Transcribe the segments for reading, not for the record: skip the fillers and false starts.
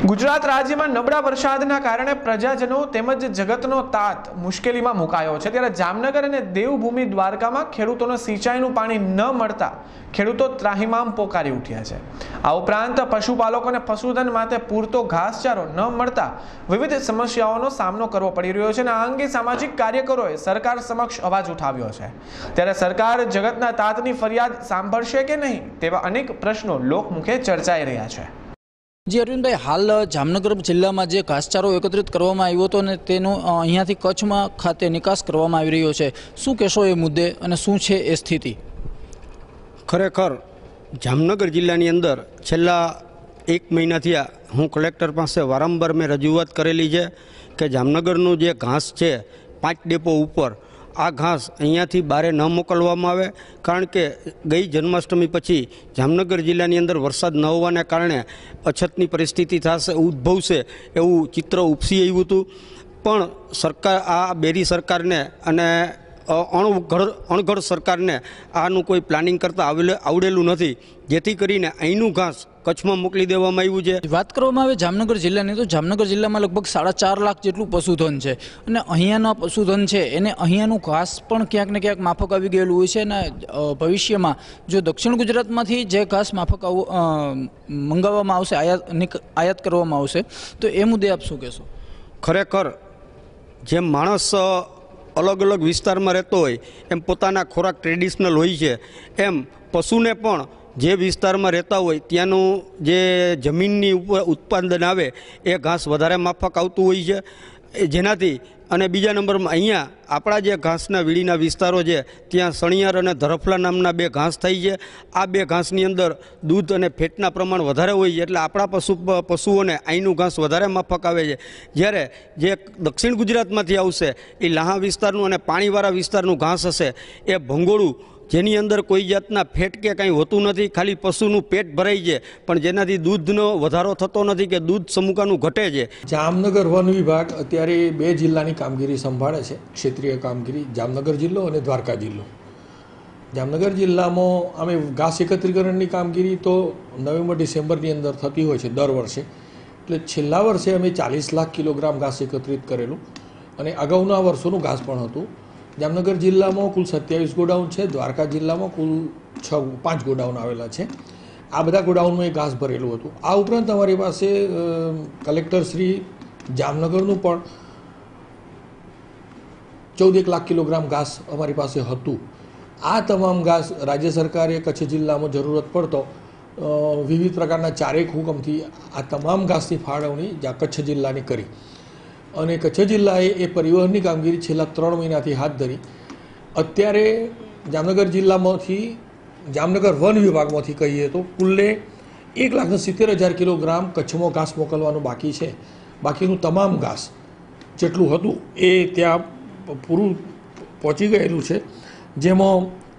ગુજરાત રાજ્યમાં નબળા વરસાદના કારણે પ્રજાજનો તેમજ જગતનો તાત મુશ્કેલીમાં મુકાયો છે। ત્યારે જામનગર અને દેવભૂમિ દ્વારકામાં ખેડૂતોને સિંચાઈનું પાણી ન મળતા ખેડૂતો ત્રાહિમામ પોકારી ઉઠ્યા છે। આ ઉપરાંત પશુપાલકોને પશુધન માટે પૂરતો ઘાસચારો ન મળતા વિવિધ સમસ્યાઓનો સામનો કરવો પડી રહ્યો છે અને આ અંગે સામાજિક કાર્યકરોએ સરકાર સમક્ષ અવાજ ઉઠાવ્યો છે। ત્યારે સરકાર જગતના તાતની ફરિયાદ સાંભળશે કે નહીં તેવા અનેક પ્રશ્નો લોકમુખે ચર્ચાઈ રહ્યા છે। जी अरविंदभाई, हाल जामनगर जिल्ला में जो घासचारो एकत्रित करवामां आव्यो हतो ने तेनो अहींयाथी कच्छ में खाते निकास करवामां आवी रह्यो छे। शुं कहेशो ए मुद्दे अने शुं छे ए स्थिति? खरेखर जामनगर जिल्लानी अंदर छेल्ला 1 महीनाथी हूँ कलेक्टर पासे वारंवार मैं रजूआत करेली है कि जामनगरनु जे घास है 5 डेपो ऊपर आ घास अहींयाथी बारे न मोकलवामां आवे, कारण के गई जन्माष्टमी पछी जामनगर जिल्लानी अंदर वरसाद न होवाने कारणे अछतनी परिस्थिति थशे उद्भवशे एवुं चित्र उपसी आव्युं हतुं। पण सरकार आ बेरी सरकारने अने अणघड़ सरकारने आनुं कोई प्लानिंग करता आवडेलुं नथी, जेथी करीने અહીંનું घास कच्छ में मोकली देवामां आव्युं छे। बात करवामां आवे जामनगर जिल्लानी तो जामनगर जिल्लामां लगभग 4.5 लाख जेटलुं पशुधन छे अने अहींयाना पशुधन छे एने अहींयानुं घास पण क्यांक ने क्यांक माफक आवी गयेलुं होय छे अने भविष्यमां जो दक्षिण गुजरातमांथी जे घास माफक मंगाववामां आवशे, आयात करवामां आवशे, तो ए मुद्दे आप शुं कहेशो? खरेखर जे माणस अलग अलग विस्तार में रहते हो एम पोताना खोराक ट्रेडिशनल होय छे, एम पशुने पण जे विस्तार में रहता हो त्यानुं जे जमीननी उपर उत्पादन आवे ए घास वधारे माफक आवतुं होय छे। जेनाथी अने बीजा नंबर में अहींया आपणा जे घासना वीड़ीना विस्तारो छे त्यां सणियार अने धरफला नामना 2 घास थाय छे। आ 2 घासनी अंदर दूध अने फेटना प्रमाण वधारे होय छे एटले आपणा पशुओने અહીંનું घास वधारे माफक आवे छे। ज्यारे जे दक्षिण गुजरातमांथी आवशे ए लाहा विस्तारनुं अने पाणीवाळा विस्तारनुं घास हशे ए भंगोळुं, जेनी अंदर कोई जातना फेट के कहीं होतुं नथी, खाली पशुनुं पेट भराई छे पण जेनाथी दूधनो वधारो थतो नथी के दूध समुकानुं घटे छे। जामनगर वन विभाग अत्यारे 2 जिल्लानी कामगीरी संभाळे छे, क्षेत्रीय कामगीरी, जामनगर जिल्लो अने द्वारका जिल्लो। जामनगर जिल्लामां अमे घास एकत्रीकरणनी कामगीरी तो नवेम्बर डिसेम्बरनी अंदर थती होय छे दर वर्षे। એટલે છેલ્લા વર્ષે અમે 40 લાખ કિલોગ્રામ ઘાસ એકત્રિત કરેલું અને અગાઉના વર્ષોનું ઘાસ પણ હતું। जामनगर जिल्ला में कुल 27 गोडाउन है, द्वारका जिल्ला में कुल 5 गोडाउन आवेला है। आ बधा गोडाउन में घास भरेलू हतुं। आ उपरांत अमारी पासे कलेक्टर श्री जामनगरनुं पण 14 लाख किलोग्राम घास अमारी पासे हतुं। आ तमाम घास राज्य सरकारे कच्छ जिल्ला में जरूरत पड़तो विविध प्रकारना 4 हुकमथी आ तमाम घासनी फाळवणी कच्छ जिल्लानी करी અને કચ્છ જિલ્લાએ એ પરિવહનની કામગીરી છેલ્લા 3 મહિનાથી હાથ ધરી। અત્યારે જામનગર જિલ્લામાંથી જામનગર વન વિભાગમાંથી કહીએ તો કુલ્લે 1,70,000 કિલોગ્રામ કચ્છમાં ઘાસ મોકલવાનું બાકી છે। બાકીનું તમામ ઘાસ જેટલું હતું એ ત્યાં પૂરું પહોંચી ગયેલું છે, જેમાં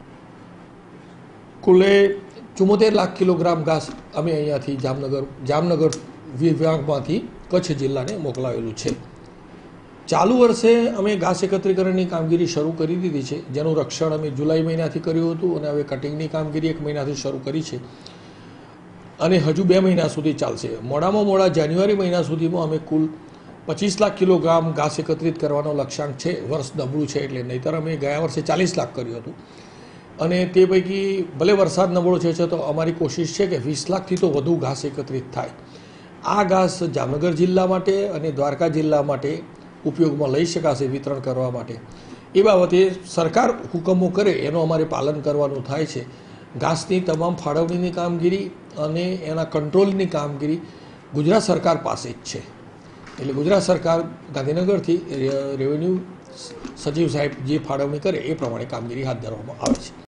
કુલ્લે 74 લાખ કિલોગ્રામ ઘાસ અમે અહીંયાથી જામનગર વિભાગમાંથી કચ્છ જિલ્લાને મોકલાવેલું છે। चालू वर्षे अमे घास एकत्रीकरणनी कामगीरी शरू करी दीधी छे, जेनुं रक्षण अमे जुलाई महीनाथी कर्युं हतुं अने हवे कटिंगनी कामगीरी 1 महीनाथी शरू करी छे अने हजू 2 महीना सुधी चालशे। मोडामां मोडा जान्युआरी महीना सुधीमां अमे कुल 25 लाख किलोग्राम घास एकत्रित करवानो लक्ष्यांक छे। वर्ष नबळुं छे एटले, नहींतर अमे गया वर्षे 40 लाख कर्युं हतुं अने ते पैकी भले वरसाद नबळो छे तो अमारी कोशिश छे के 20 लाखथी तो वधु घास एकत्रित थाय। आ घास जामनगर जिल्ला माटे अने द्वारका जिल्ला माटे उपयोग में लई शकाशे वितरण करवा माटे। ए बाबते सरकार हुकमों करे एनो अमारे पालन करवानुं थाय छे। घासनी तमाम फाळवणीनी कामगीरी अने एना कंट्रोलनी कामगीरी गुजरात सरकार पासे ज छे। एटले गुजरात सरकार गांधीनगरथी रेवन्यू सचिव साहेब जे फाळवणी करे ए प्रमाणे कामगीरी हाथ धरवामां आवे छे।